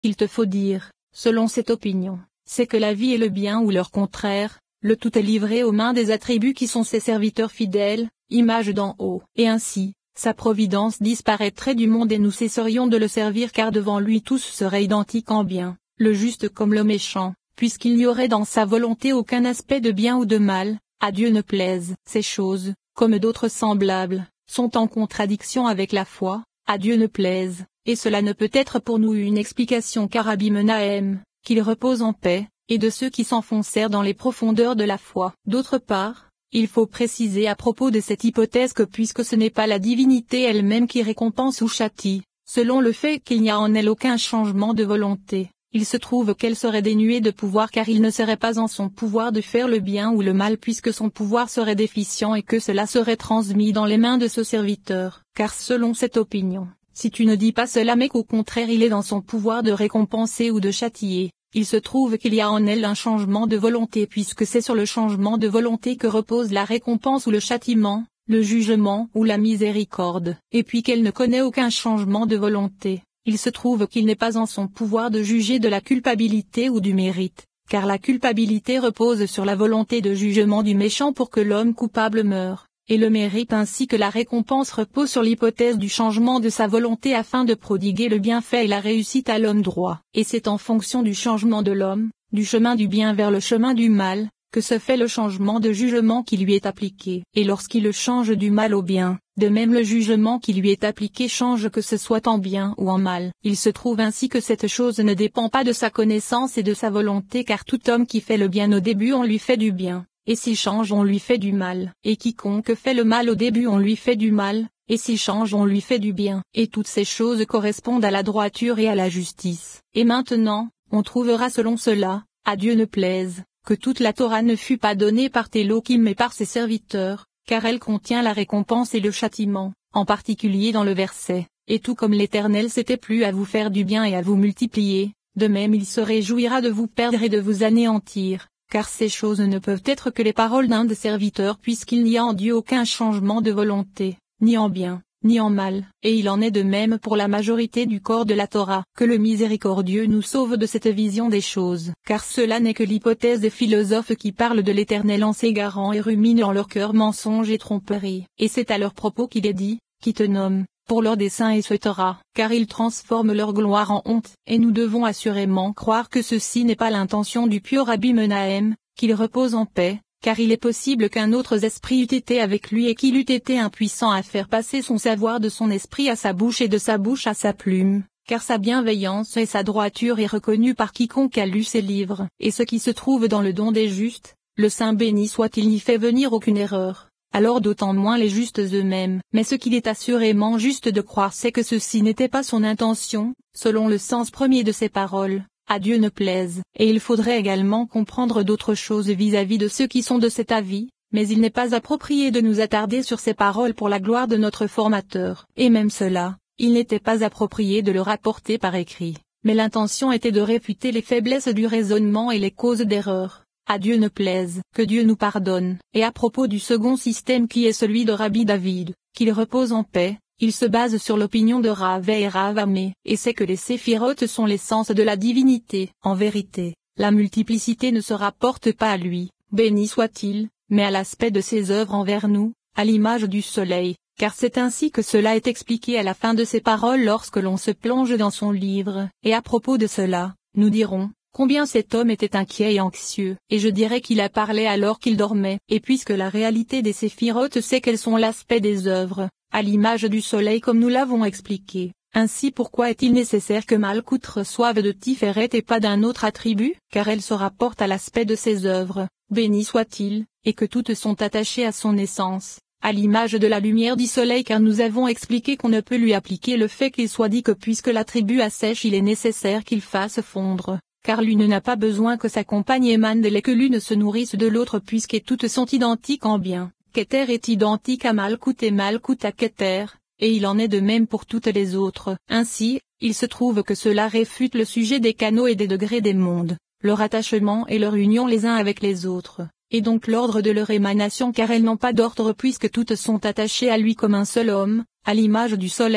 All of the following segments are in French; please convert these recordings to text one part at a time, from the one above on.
il te faut dire, selon cette opinion, c'est que la vie est le bien ou leur contraire, le tout est livré aux mains des attributs qui sont ses serviteurs fidèles, images d'en haut. Et ainsi, sa providence disparaîtrait du monde et nous cesserions de le servir car devant lui tous seraient identiques en bien, le juste comme le méchant, puisqu'il n'y aurait dans sa volonté aucun aspect de bien ou de mal, à Dieu ne plaise. Ces choses, comme d'autres semblables, sont en contradiction avec la foi, à Dieu ne plaise, et cela ne peut être pour nous une explication car Rabbi Menahem, qu'il repose en paix, et de ceux qui s'enfoncèrent dans les profondeurs de la foi. D'autre part, il faut préciser à propos de cette hypothèse que puisque ce n'est pas la divinité elle-même qui récompense ou châtie, selon le fait qu'il n'y a en elle aucun changement de volonté, il se trouve qu'elle serait dénuée de pouvoir car il ne serait pas en son pouvoir de faire le bien ou le mal puisque son pouvoir serait déficient et que cela serait transmis dans les mains de ce serviteur. Car selon cette opinion, si tu ne dis pas cela mais qu'au contraire il est dans son pouvoir de récompenser ou de châtier, il se trouve qu'il y a en elle un changement de volonté puisque c'est sur le changement de volonté que repose la récompense ou le châtiment, le jugement ou la miséricorde, et puis qu'elle ne connaît aucun changement de volonté, il se trouve qu'il n'est pas en son pouvoir de juger de la culpabilité ou du mérite, car la culpabilité repose sur la volonté de jugement du méchant pour que l'homme coupable meure, et le mérite ainsi que la récompense repose sur l'hypothèse du changement de sa volonté afin de prodiguer le bienfait et la réussite à l'homme droit. Et c'est en fonction du changement de l'homme, du chemin du bien vers le chemin du mal, que se fait le changement de jugement qui lui est appliqué. Et lorsqu'il le change du mal au bien, de même le jugement qui lui est appliqué change que ce soit en bien ou en mal. Il se trouve ainsi que cette chose ne dépend pas de sa connaissance et de sa volonté car tout homme qui fait le bien au début on lui fait du bien. Et s'il change on lui fait du mal, et quiconque fait le mal au début on lui fait du mal, et s'il change on lui fait du bien, et toutes ces choses correspondent à la droiture et à la justice. Et maintenant, on trouvera selon cela, à Dieu ne plaise, que toute la Torah ne fut pas donnée par Télokim mais par ses serviteurs, car elle contient la récompense et le châtiment, en particulier dans le verset, et tout comme l'Éternel s'était plu à vous faire du bien et à vous multiplier, de même il se réjouira de vous perdre et de vous anéantir. Car ces choses ne peuvent être que les paroles d'un des serviteurs puisqu'il n'y a en Dieu aucun changement de volonté, ni en bien, ni en mal, et il en est de même pour la majorité du corps de la Torah. Que le miséricordieux nous sauve de cette vision des choses, car cela n'est que l'hypothèse des philosophes qui parlent de l'Éternel en s'égarant et ruminent en leur cœur mensonge et tromperie. Et c'est à leur propos qu'il est dit, qui te nomme, pour leur dessein et ce Torah, car ils transforment leur gloire en honte, et nous devons assurément croire que ceci n'est pas l'intention du pieux Rabbi Menahem, qu'il repose en paix, car il est possible qu'un autre esprit eût été avec lui et qu'il eût été impuissant à faire passer son savoir de son esprit à sa bouche et de sa bouche à sa plume, car sa bienveillance et sa droiture est reconnue par quiconque a lu ses livres. Et ce qui se trouve dans le don des justes, le Saint béni soit-il n'y fait venir aucune erreur. Alors d'autant moins les justes eux-mêmes. Mais ce qu'il est assurément juste de croire c'est que ceci n'était pas son intention, selon le sens premier de ses paroles, à Dieu ne plaise. Et il faudrait également comprendre d'autres choses vis-à-vis de ceux qui sont de cet avis, mais il n'est pas approprié de nous attarder sur ces paroles pour la gloire de notre formateur. Et même cela, il n'était pas approprié de le rapporter par écrit, mais l'intention était de réfuter les faiblesses du raisonnement et les causes d'erreur. À Dieu ne plaise, que Dieu nous pardonne. Et à propos du second système qui est celui de Rabbi David, qu'il repose en paix, il se base sur l'opinion de Rav et Rav Amé, et c'est que les séphirotes sont l'essence de la divinité. En vérité, la multiplicité ne se rapporte pas à lui, béni soit-il, mais à l'aspect de ses œuvres envers nous, à l'image du soleil, car c'est ainsi que cela est expliqué à la fin de ses paroles lorsque l'on se plonge dans son livre. Et à propos de cela, nous dirons, combien cet homme était inquiet et anxieux, et je dirais qu'il a parlé alors qu'il dormait, et puisque la réalité des séphirotes c'est qu'elles sont l'aspect des œuvres, à l'image du soleil comme nous l'avons expliqué. Ainsi pourquoi est-il nécessaire que Malkout reçoive de Tiferet et pas d'un autre attribut, car elle se rapporte à l'aspect de ses œuvres, béni soit-il, et que toutes sont attachées à son essence, à l'image de la lumière du soleil car nous avons expliqué qu'on ne peut lui appliquer le fait qu'il soit dit que puisque l'attribut assèche il est nécessaire qu'il fasse fondre. Car l'une n'a pas besoin que sa compagne émane de lait que l'une se nourrisse de l'autre puisque toutes sont identiques en bien. Keter est identique à Malkout et Malkout à Keter, et il en est de même pour toutes les autres. Ainsi, il se trouve que cela réfute le sujet des canaux et des degrés des mondes, leur attachement et leur union les uns avec les autres, et donc l'ordre de leur émanation car elles n'ont pas d'ordre puisque toutes sont attachées à lui comme un seul homme, à l'image du soleil,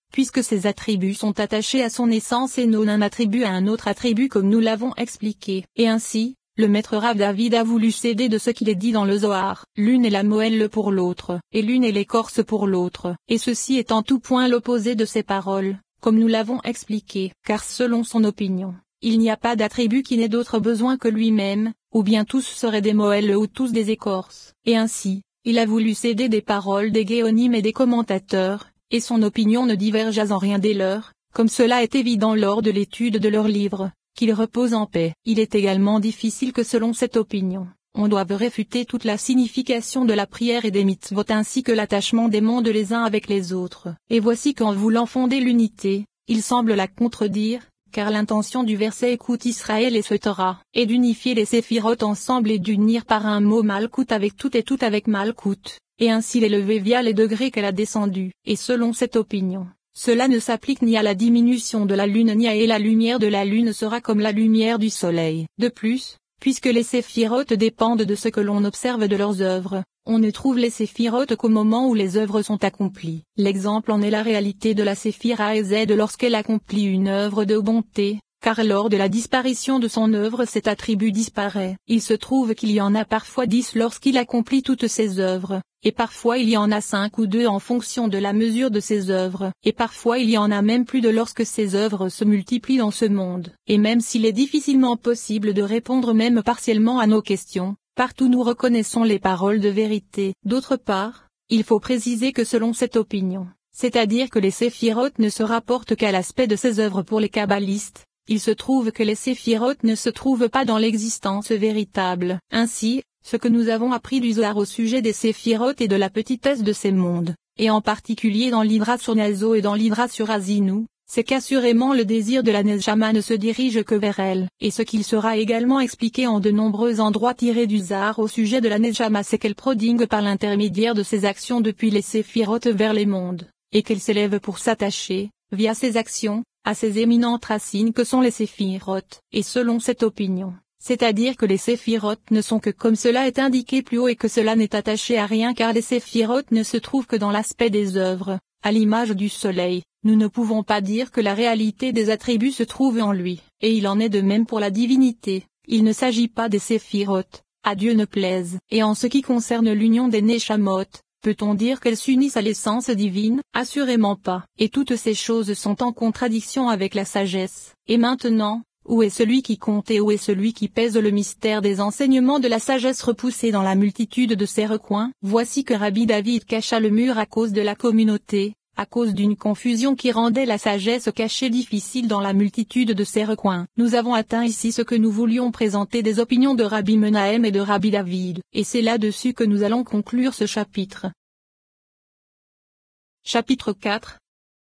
puisque ces attributs sont attachés à son essence et non un attribut à un autre attribut comme nous l'avons expliqué. Et ainsi, le maître Rav David a voulu s'aider de ce qu'il est dit dans le Zohar. L'une est la moelle pour l'autre, et l'une est l'écorce pour l'autre, et ceci est en tout point l'opposé de ces paroles, comme nous l'avons expliqué. Car selon son opinion, il n'y a pas d'attribut qui n'ait d'autre besoin que lui-même, ou bien tous seraient des moelles ou tous des écorces. Et ainsi, il a voulu s'aider des paroles des Géonim et des commentateurs, et son opinion ne diverge en rien des leurs, comme cela est évident lors de l'étude de leurs livres, qu'ils reposent en paix. Il est également difficile que selon cette opinion, on doive réfuter toute la signification de la prière et des mitzvot ainsi que l'attachement des mondes les uns avec les autres. Et voici qu'en voulant fonder l'unité, il semble la contredire, car l'intention du verset écoute Israël et ce Torah, est d'unifier les séphirotes ensemble et d'unir par un mot Malkout avec tout et tout avec Malkout, et ainsi l'élever via les degrés qu'elle a descendus. Et selon cette opinion, cela ne s'applique ni à la diminution de la lune ni à et la lumière de la lune sera comme la lumière du soleil. De plus, puisque les séphirotes dépendent de ce que l'on observe de leurs œuvres, on ne trouve les séphirotes qu'au moment où les œuvres sont accomplies. L'exemple en est la réalité de la séphira Ezed lorsqu'elle accomplit une œuvre de bonté, car lors de la disparition de son œuvre cet attribut disparaît. Il se trouve qu'il y en a parfois 10 lorsqu'il accomplit toutes ses œuvres, et parfois il y en a 5 ou 2 en fonction de la mesure de ses œuvres, et parfois il y en a même plus de lorsque ses œuvres se multiplient dans ce monde. Et même s'il est difficilement possible de répondre même partiellement à nos questions, partout nous reconnaissons les paroles de vérité. D'autre part, il faut préciser que selon cette opinion, c'est-à-dire que les séphirotes ne se rapportent qu'à l'aspect de ses œuvres pour les kabbalistes, il se trouve que les séphirotes ne se trouvent pas dans l'existence véritable. Ainsi, ce que nous avons appris du Zohar au sujet des séphirotes et de la petitesse de ces mondes, et en particulier dans l'Ivra sur Nazo et dans l'Ivra sur Azinu, c'est qu'assurément le désir de la Neshama ne se dirige que vers elle. Et ce qu'il sera également expliqué en de nombreux endroits tirés du Zohar au sujet de la Neshama c'est qu'elle prodigue par l'intermédiaire de ses actions depuis les séphirotes vers les mondes, et qu'elle s'élève pour s'attacher, via ses actions, à ces éminentes racines que sont les séphirotes. Et selon cette opinion, c'est-à-dire que les séphirotes ne sont que comme cela est indiqué plus haut et que cela n'est attaché à rien car les séphirotes ne se trouvent que dans l'aspect des œuvres, à l'image du soleil, nous ne pouvons pas dire que la réalité des attributs se trouve en lui, et il en est de même pour la divinité, il ne s'agit pas des séphirotes, à Dieu ne plaise. Et en ce qui concerne l'union des Neshamot, peut-on dire qu'elles s'unissent à l'essence divine? Assurément pas. Et toutes ces choses sont en contradiction avec la sagesse. Et maintenant, où est celui qui compte et où est celui qui pèse le mystère des enseignements de la sagesse repoussés dans la multitude de ses recoins? Voici que Rabbi David cacha le mur à cause de la communauté, à cause d'une confusion qui rendait la sagesse cachée difficile dans la multitude de ses recoins. Nous avons atteint ici ce que nous voulions présenter des opinions de Rabbi Menahem et de Rabbi David, et c'est là-dessus que nous allons conclure ce chapitre. Chapitre 4.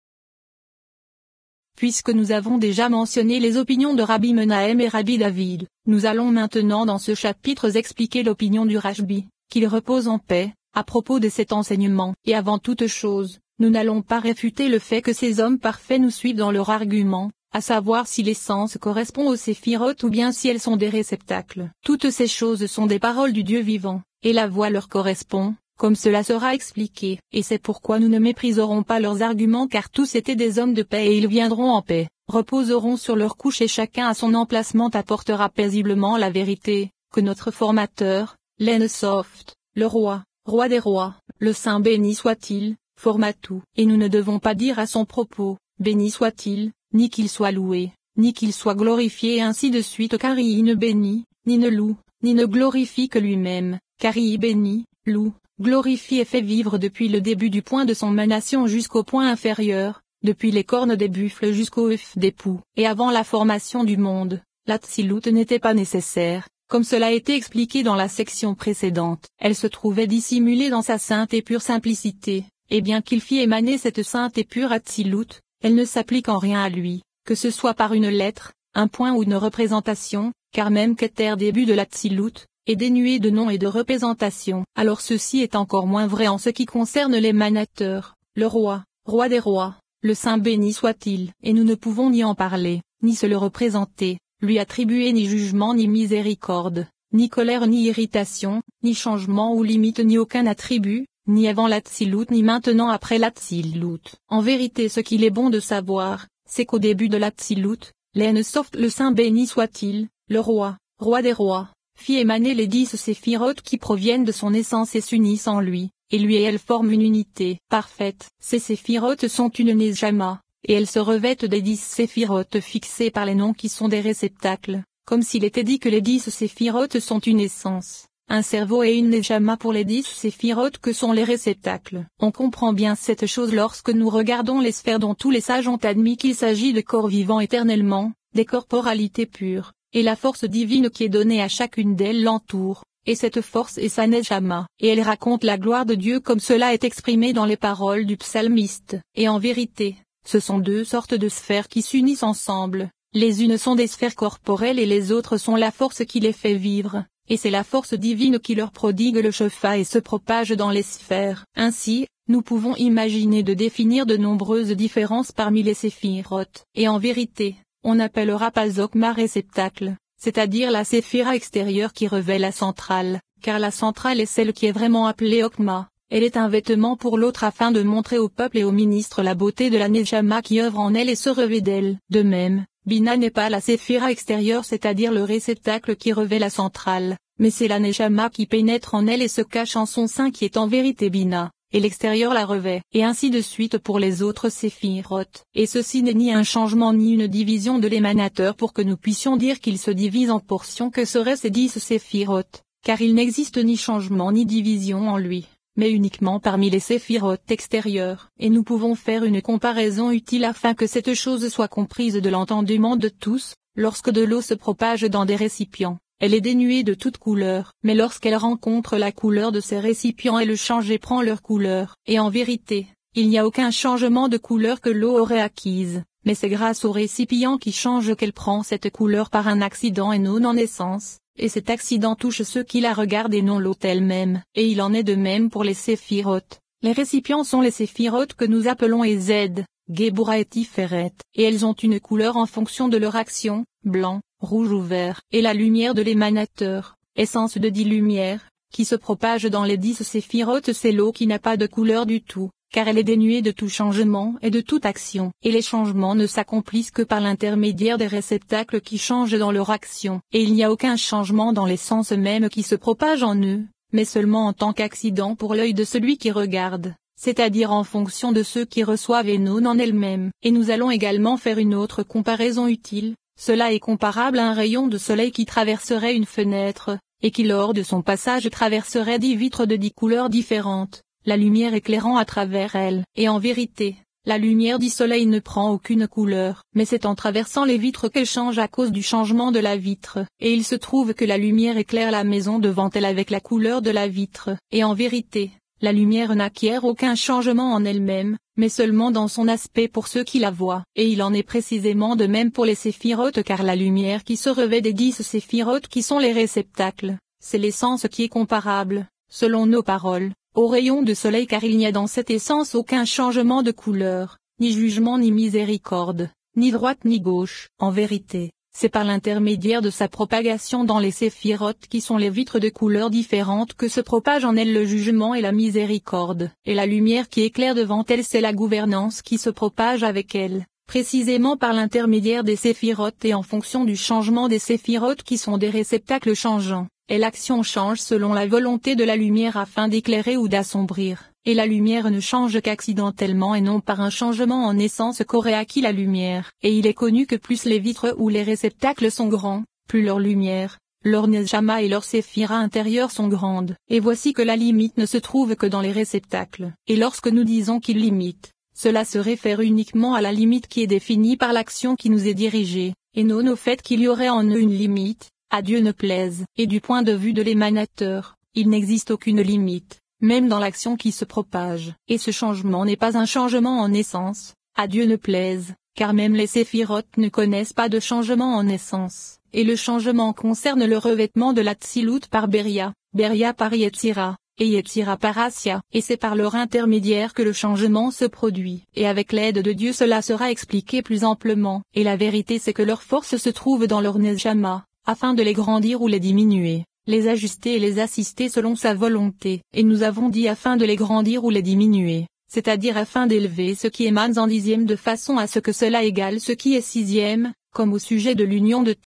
Puisque nous avons déjà mentionné les opinions de Rabbi Menahem et Rabbi David, nous allons maintenant dans ce chapitre expliquer l'opinion du Rashbi, qu'il repose en paix, à propos de cet enseignement. Et avant toute chose, nous n'allons pas réfuter le fait que ces hommes parfaits nous suivent dans leur argument, à savoir si l'essence correspond aux séphirotes ou bien si elles sont des réceptacles. Toutes ces choses sont des paroles du Dieu vivant, et la voix leur correspond, comme cela sera expliqué. Et c'est pourquoi nous ne mépriserons pas leurs arguments car tous étaient des hommes de paix et ils viendront en paix, reposeront sur leur couche et chacun à son emplacement apportera paisiblement la vérité, que notre formateur, l'Ensoft, le roi des rois, le Saint béni soit-il, forma tout. Et nous ne devons pas dire à son propos, béni soit-il, ni qu'il soit loué, ni qu'il soit glorifié et ainsi de suite car il ne bénit, ni ne loue, ni ne glorifie que lui-même, car il bénit, loue, glorifie et fait vivre depuis le début du point de son manation jusqu'au point inférieur, depuis les cornes des buffles jusqu'au œuf des poux. Et avant la formation du monde, la Tsilut n'était pas nécessaire, comme cela a été expliqué dans la section précédente. Elle se trouvait dissimulée dans sa sainte et pure simplicité, et bien qu'il fît émaner cette sainte et pure Atsilut, elle ne s'applique en rien à lui, que ce soit par une lettre, un point ou une représentation, car même Keter début de l'Atsilut, est dénué de nom et de représentation. Alors ceci est encore moins vrai en ce qui concerne l'émanateur, le roi des rois, le Saint béni soit-il. Et nous ne pouvons ni en parler, ni se le représenter, lui attribuer ni jugement ni miséricorde, ni colère ni irritation, ni changement ou limite ni aucun attribut, ni avant l'Atsilut ni maintenant après l'Atsilut. En vérité ce qu'il est bon de savoir, c'est qu'au début de l'Atsilut, l'Ensoft le Saint béni soit-il, le roi des rois, fit émaner les 10 séphirotes qui proviennent de son essence et s'unissent en lui, et lui et elle forment une unité parfaite. Ces séphirotes sont une Nejama, et elles se revêtent des 10 séphirotes fixés par les noms qui sont des réceptacles, comme s'il était dit que les 10 séphirotes sont une essence, un cerveau et une Nejama pour les 10 séphirotes que sont les réceptacles. On comprend bien cette chose lorsque nous regardons les sphères dont tous les sages ont admis qu'il s'agit de corps vivants éternellement, des corporalités pures, et la force divine qui est donnée à chacune d'elles l'entoure, et cette force est sa Nejama, et elle raconte la gloire de Dieu comme cela est exprimé dans les paroles du psalmiste. Et en vérité, ce sont 2 sortes de sphères qui s'unissent ensemble, les unes sont des sphères corporelles et les autres sont la force qui les fait vivre, et c'est la force divine qui leur prodigue le Shefa et se propage dans les sphères. Ainsi, nous pouvons imaginer de définir de nombreuses différences parmi les séphirotes, et en vérité, on appellera pas Zokma réceptacle, c'est-à-dire la séphira extérieure qui revêt la centrale, car la centrale est celle qui est vraiment appelée Okma, elle est un vêtement pour l'autre afin de montrer au peuple et aux ministres la beauté de la Nejama qui œuvre en elle et se revêt d'elle. De même, Bina n'est pas la séphira extérieure c'est-à-dire le réceptacle qui revêt la centrale, mais c'est la Nejama qui pénètre en elle et se cache en son sein qui est en vérité Bina, et l'extérieur la revêt, et ainsi de suite pour les autres séphirotes. Et ceci n'est ni un changement ni une division de l'émanateur pour que nous puissions dire qu'il se divise en portions que seraient ces 10 séphirotes, car il n'existe ni changement ni division en lui, mais uniquement parmi les séphirotes extérieurs. Et nous pouvons faire une comparaison utile afin que cette chose soit comprise de l'entendement de tous, lorsque de l'eau se propage dans des récipients. Elle est dénuée de toute couleur, mais lorsqu'elle rencontre la couleur de ces récipients elle change et prend leur couleur. Et en vérité, il n'y a aucun changement de couleur que l'eau aurait acquise, mais c'est grâce au récipient qui change qu'elle prend cette couleur par un accident et non en essence, et cet accident touche ceux qui la regardent et non l'eau elle-même. Et il en est de même pour les séphirotes. Les récipients sont les séphirotes que nous appelons Ezed, Gebura et Tiferet, et elles ont une couleur en fonction de leur action, blanc, rouge ou vert, et la lumière de l'émanateur, essence de 10 lumières, qui se propage dans les 10 séphirotes c'est l'eau qui n'a pas de couleur du tout, car elle est dénuée de tout changement et de toute action, et les changements ne s'accomplissent que par l'intermédiaire des réceptacles qui changent dans leur action, et il n'y a aucun changement dans l'essence même qui se propage en eux, mais seulement en tant qu'accident pour l'œil de celui qui regarde, c'est-à-dire en fonction de ceux qui reçoivent et non en elles-mêmes. Et nous allons également faire une autre comparaison utile. Cela est comparable à un rayon de soleil qui traverserait une fenêtre, et qui lors de son passage traverserait 10 vitres de 10 couleurs différentes, la lumière éclairant à travers elles. Et en vérité, la lumière du soleil ne prend aucune couleur, mais c'est en traversant les vitres qu'elle change à cause du changement de la vitre. Et il se trouve que la lumière éclaire la maison devant elle avec la couleur de la vitre. Et en vérité, la lumière n'acquiert aucun changement en elle-même, mais seulement dans son aspect pour ceux qui la voient. Et il en est précisément de même pour les séphirotes car la lumière qui se revêt des 10 séphirotes qui sont les réceptacles, c'est l'essence qui est comparable, selon nos paroles, au rayon de soleil car il n'y a dans cette essence aucun changement de couleur, ni jugement ni miséricorde, ni droite ni gauche. En vérité, c'est par l'intermédiaire de sa propagation dans les séphirotes qui sont les vitres de couleurs différentes que se propagent en elles le jugement et la miséricorde. Et la lumière qui éclaire devant elles c'est la gouvernance qui se propage avec elles, précisément par l'intermédiaire des séphirotes et en fonction du changement des séphirotes qui sont des réceptacles changeants. Et l'action change selon la volonté de la lumière afin d'éclairer ou d'assombrir. Et la lumière ne change qu'accidentellement et non par un changement en essence qu'aurait acquis la lumière. Et il est connu que plus les vitres ou les réceptacles sont grands, plus leur lumière, leur nejama et leur séphira intérieure sont grandes. Et voici que la limite ne se trouve que dans les réceptacles. Et lorsque nous disons qu'ils limitent, cela se réfère uniquement à la limite qui est définie par l'action qui nous est dirigée, et non au fait qu'il y aurait en eux une limite, à Dieu ne plaise. Et du point de vue de l'émanateur, il n'existe aucune limite, même dans l'action qui se propage. Et ce changement n'est pas un changement en essence, à Dieu ne plaise, car même les séphirotes ne connaissent pas de changement en essence. Et le changement concerne le revêtement de l'Atsilut par Beria, Beria par Yetzira, et Yetzira par Asya, et c'est par leur intermédiaire que le changement se produit. Et avec l'aide de Dieu cela sera expliqué plus amplement. Et la vérité c'est que leur force se trouve dans leur nejama, afin de les grandir ou les diminuer. les ajuster et les assister selon sa volonté. Et nous avons dit afin de les grandir ou les diminuer, c'est-à-dire afin d'élever ce qui émane en dixième de façon à ce que cela égale ce qui est sixième, comme au sujet de l'union de